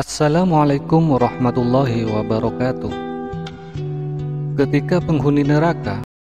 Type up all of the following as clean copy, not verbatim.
Assalamualaikum warahmatullahi wabarakatuh. Ketika penghuni neraka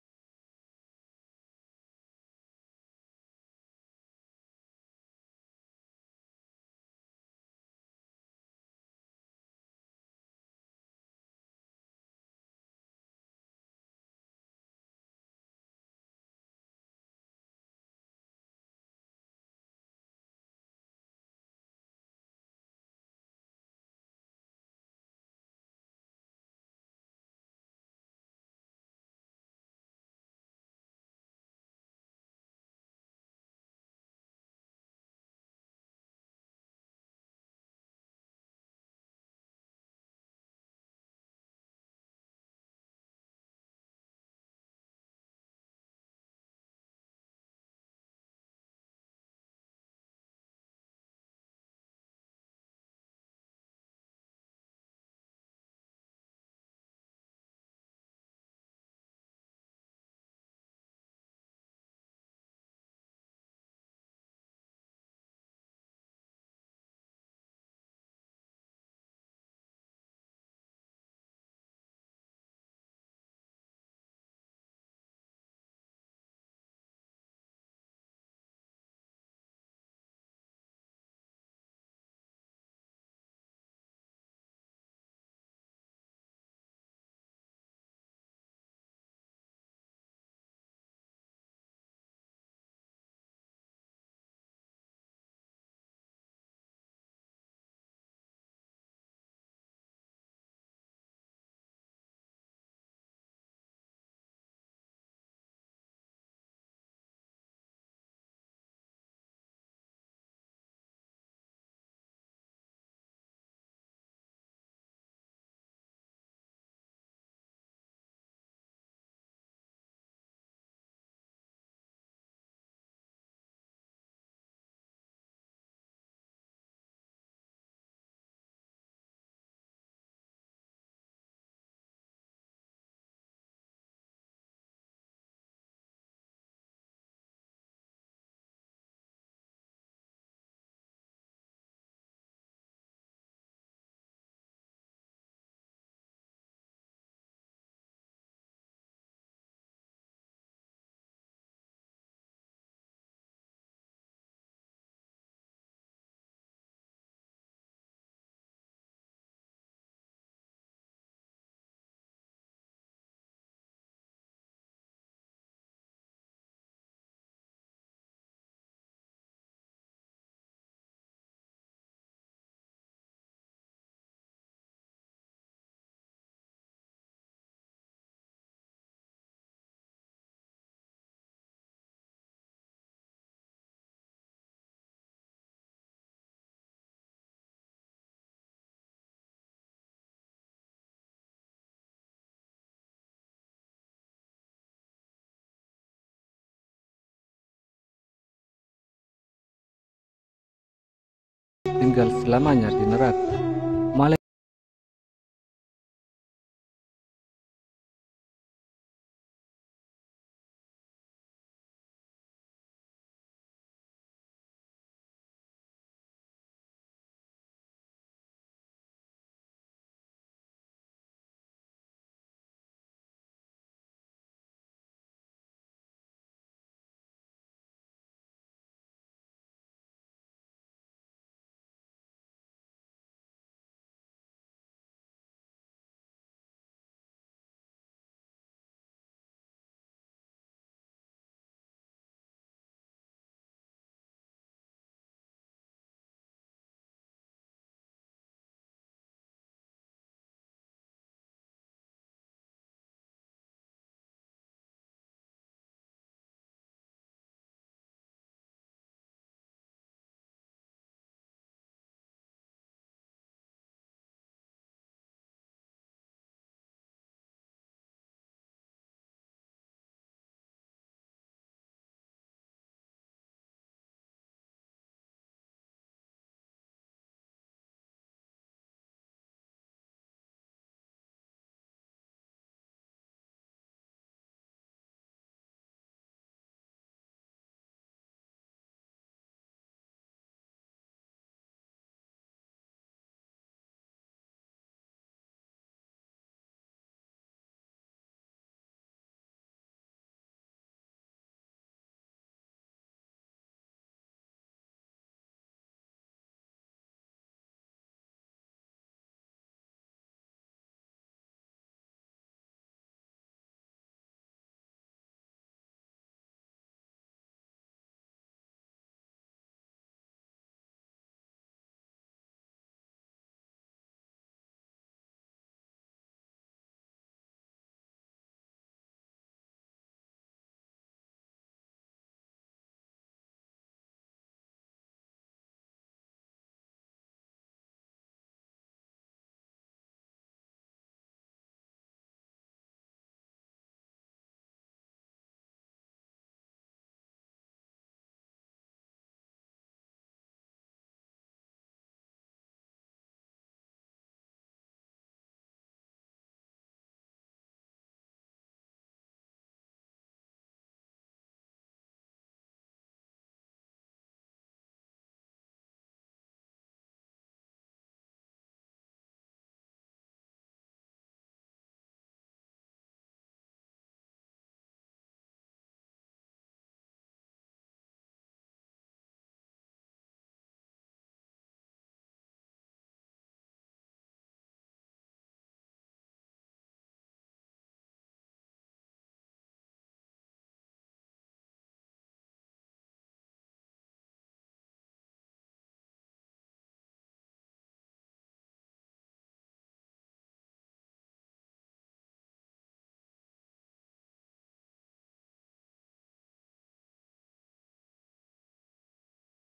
tinggal selamanya di neraka.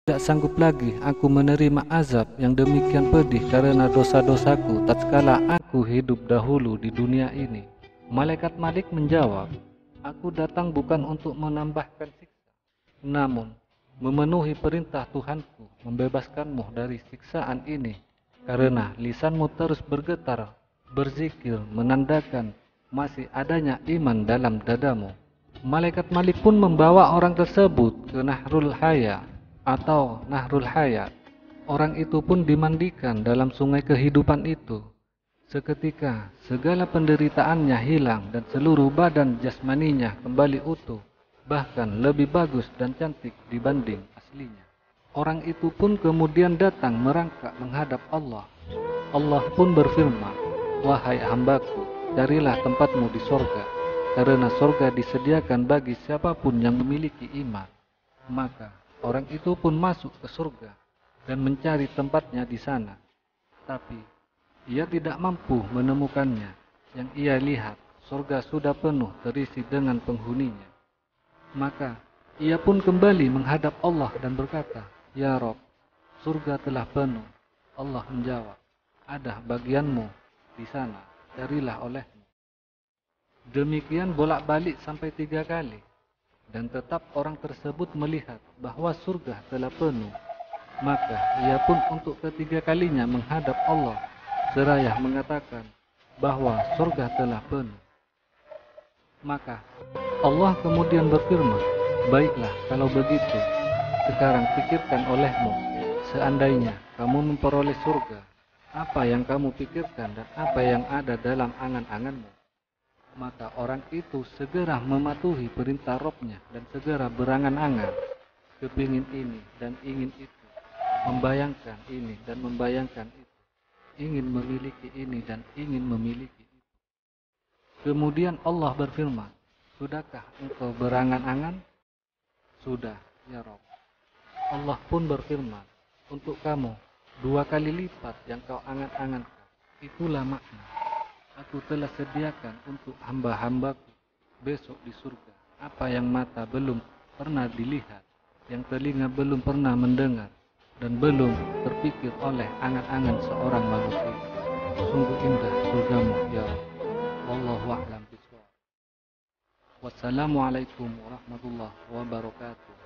Tidak sanggup lagi aku menerima azab yang demikian pedih karena dosa-dosaku tatkala aku hidup dahulu di dunia ini. Malaikat Malik menjawab, aku datang bukan untuk menambahkan siksa, namun memenuhi perintah Tuhanku membebaskanmu dari siksaan ini, karena lisanmu terus bergetar, berzikir menandakan masih adanya iman dalam dadamu. Malaikat Malik pun membawa orang tersebut ke Nahrul Haya atau Nahrul Hayat. Orang itu pun dimandikan dalam sungai kehidupan itu. Seketika segala penderitaannya hilang dan seluruh badan jasmaninya kembali utuh, bahkan lebih bagus dan cantik dibanding aslinya. Orang itu pun kemudian datang merangkak menghadap Allah. Allah pun berfirman, wahai hambaku, carilah tempatmu di sorga, karena sorga disediakan bagi siapapun yang memiliki iman. Maka orang itu pun masuk ke surga dan mencari tempatnya di sana. Tapi ia tidak mampu menemukannya. Yang ia lihat, surga sudah penuh terisi dengan penghuninya. Maka ia pun kembali menghadap Allah dan berkata, ya Rob, surga telah penuh. Allah menjawab, ada bagianmu di sana, carilah olehmu. Demikian bolak-balik sampai 3 kali. Dan tetap orang tersebut melihat bahwa surga telah penuh. Maka ia pun untuk ketiga kalinya menghadap Allah seraya mengatakan bahwa surga telah penuh. Maka Allah kemudian berfirman, baiklah kalau begitu, sekarang pikirkan olehmu, seandainya kamu memperoleh surga, apa yang kamu pikirkan dan apa yang ada dalam angan-anganmu. Maka orang itu segera mematuhi perintah Robnya dan segera berangan-angan, kepingin ini dan ingin itu, membayangkan ini dan membayangkan itu, ingin memiliki ini dan ingin memiliki itu. Kemudian Allah berfirman, sudahkah engkau berangan-angan? Sudah, ya Rob. Allah pun berfirman, untuk kamu 2 kali lipat yang kau angan-angankan. Itulah makna. Aku telah sediakan untuk hamba-hambaku besok di surga apa yang mata belum pernah dilihat, yang telinga belum pernah mendengar, dan belum terpikir oleh angan-angan seorang manusia. Sungguh indah surgamu ya Rabb. Wallahu a'lam bishawab. Wassalamualaikum warahmatullahi wabarakatuh.